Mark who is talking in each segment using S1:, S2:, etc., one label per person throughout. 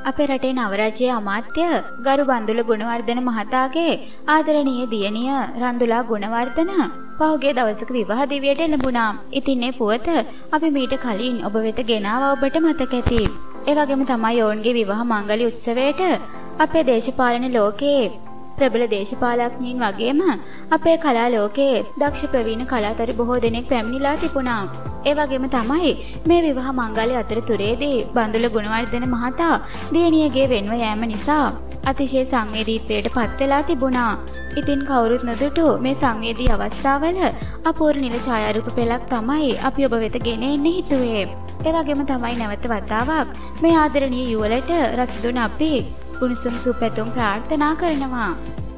S1: අපේ රටේ නවරාජ්‍යයේ අමාත්‍ය ගරු බන්දුල ගුණවර්ධන මහතාගේ ආදරණීය දියණිය රන්දුලා ගුණවර්ධන පහුගිය දවසක විවාහ දිවියට එළඹුණා. ඉතින් මේ පුවත අපි මීට කලින් ඔබ වෙත ගෙනාවා ඔබට මතක ඇති. ඒ වගේම තමයි ඔවුන්ගේ විවාහ මංගල්‍ය උත්සවයට අපේ දේශපාලන ලෝකයේ ප්‍රබල දේශපාලඥයින් වගේම අපේ කලා ලෝකයේ දක්ෂ ප්‍රවීණ කලාතරු බොහෝ දෙනෙක් පැමිණිලා තිබුණා. ඒ වගේම තමයි මේ විවාහ මංගල්‍ය අතරතුරේදී බන්දුල ගුණවර්ධන මහතා දියණියගේ වෙන්ව යෑම නිසා අතිශය සංවේදීත්වයට පත් වෙලා තිබුණා. ඉතින් කවුරුත් නොදුටු මේ සංවේදී අවස්ථාවල අපූර්ව නිල ඡායාරූප පෙළක් තමයි අපි ඔබ වෙත ගෙන එන්න හිතුවේ. ඒ වගේම තමයි නැවත වතාවක් මේ ආදරණීය යුවලට රසදුන අපි උණුසුම් සුපැතුම් ප්‍රාර්ථනා කරනවා.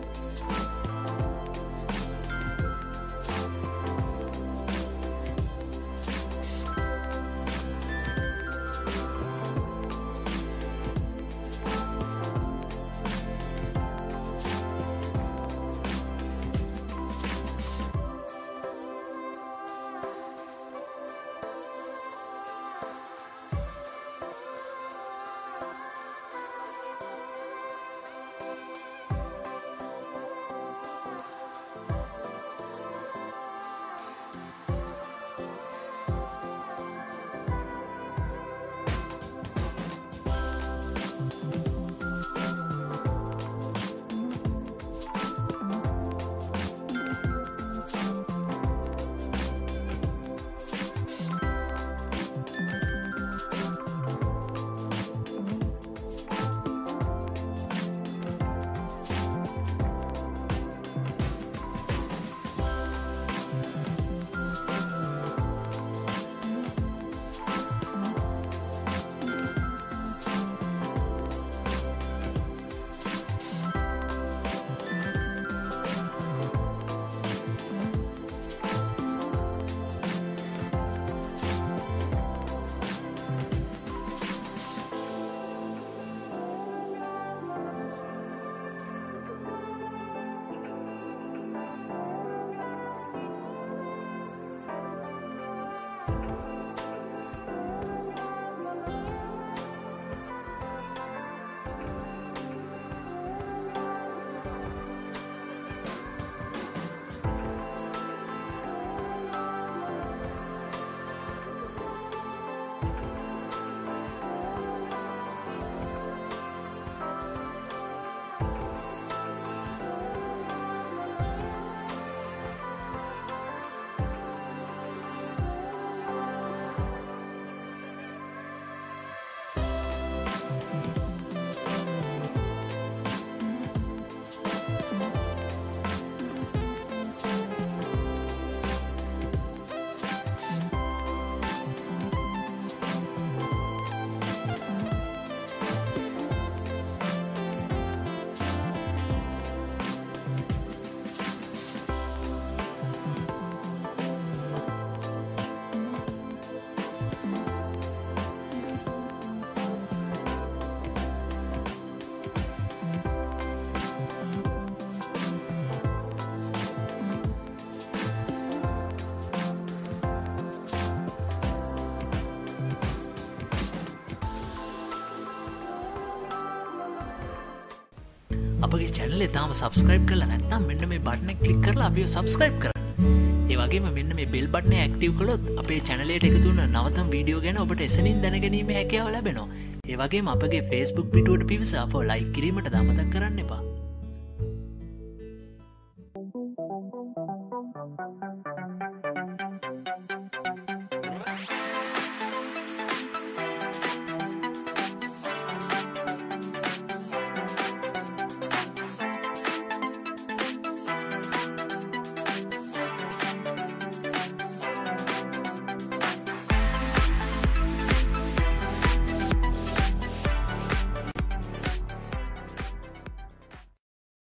S2: අපගේ channel එක තාම subscribe කරලා නැත්නම් මෙන්න මේ button එක click කරලා අපිව subscribe කරන්න. ඒ වගේම මෙන්න මේ bell button එක active කළොත් අපේ channel එකට එකතු වෙන නවතම වීඩියෝ ගැන ඔබට එසනින් දැනගැනීමේ හැකියාව ලැබෙනවා. ඒ වගේම අපගේ Facebook පිටුවට පිවිස අපව like කිරීමට අමතක කරන්න එපා.